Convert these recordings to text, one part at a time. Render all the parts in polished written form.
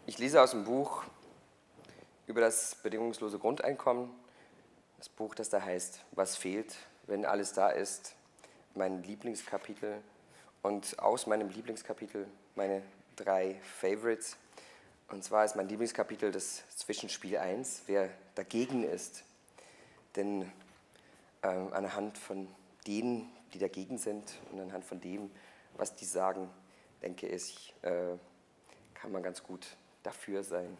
Ich lese aus dem Buch über das bedingungslose Grundeinkommen, das Buch, das da heißt, was fehlt, wenn alles da ist, mein Lieblingskapitel und aus meinem Lieblingskapitel meine 3 Favorites. Und zwar ist mein Lieblingskapitel das Zwischenspiel 1, wer dagegen ist. Denn anhand von denen, die dagegen sind und anhand von dem, was die sagen, denke ich, kann man ganz gut dafür sein.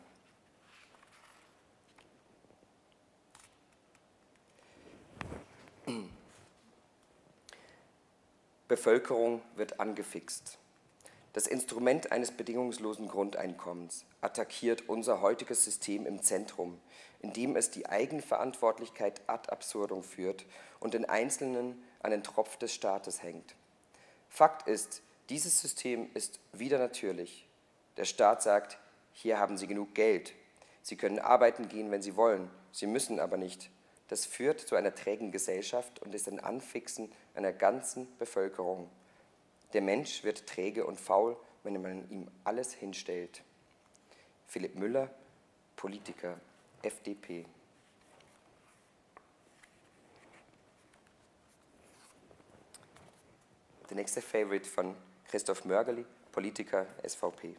Bevölkerung wird angefixt. Das Instrument eines bedingungslosen Grundeinkommens attackiert unser heutiges System im Zentrum, indem es die Eigenverantwortlichkeit ad absurdum führt und den Einzelnen an den Tropf des Staates hängt. Fakt ist, dieses System ist widernatürlich. Der Staat sagt, hier haben Sie genug Geld. Sie können arbeiten gehen, wenn Sie wollen. Sie müssen aber nicht. Das führt zu einer trägen Gesellschaft und ist ein Anfixen einer ganzen Bevölkerung. Der Mensch wird träge und faul, wenn man ihm alles hinstellt. Philipp Müller, Politiker, FDP. Der nächste Favorite von Christoph Mörgerli, Politiker, SVP.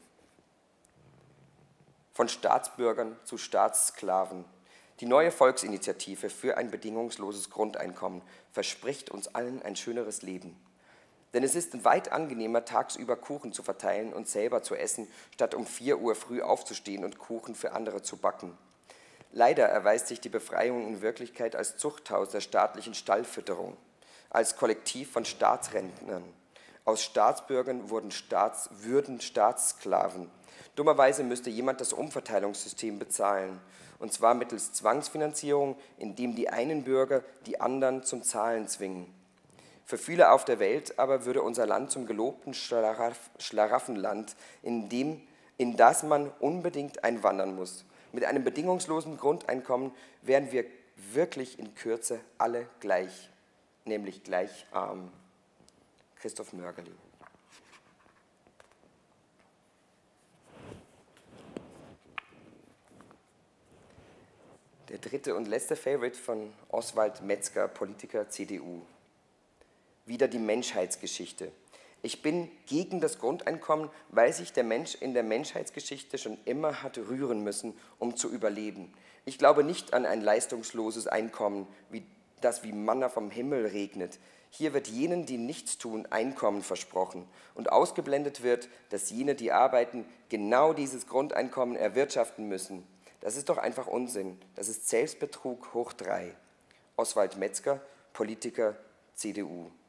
Von Staatsbürgern zu Staatssklaven. Die neue Volksinitiative für ein bedingungsloses Grundeinkommen verspricht uns allen ein schöneres Leben. Denn es ist weit angenehmer, tagsüber Kuchen zu verteilen und selber zu essen, statt um 4 Uhr früh aufzustehen und Kuchen für andere zu backen. Leider erweist sich die Befreiung in Wirklichkeit als Zuchthaus der staatlichen Stallfütterung, als Kollektiv von Staatsrentnern. Aus Staatsbürgern würden Staatssklaven. Dummerweise müsste jemand das Umverteilungssystem bezahlen, und zwar mittels Zwangsfinanzierung, indem die einen Bürger die anderen zum Zahlen zwingen. Für viele auf der Welt aber würde unser Land zum gelobten Schlaraffenland, in das man unbedingt einwandern muss. Mit einem bedingungslosen Grundeinkommen wären wir wirklich in Kürze alle gleich, nämlich gleich arm. Christoph Mörgerli. Der dritte und letzte Favorite von Oswald Metzger, Politiker, CDU. Wieder die Menschheitsgeschichte. Ich bin gegen das Grundeinkommen, weil sich der Mensch in der Menschheitsgeschichte schon immer hat rühren müssen, um zu überleben. Ich glaube nicht an ein leistungsloses Einkommen, das wie Manna vom Himmel regnet. Hier wird jenen, die nichts tun, Einkommen versprochen und ausgeblendet wird, dass jene, die arbeiten, genau dieses Grundeinkommen erwirtschaften müssen. Das ist doch einfach Unsinn. Das ist Selbstbetrug hoch 3. Oswald Metzger, Politiker, CDU.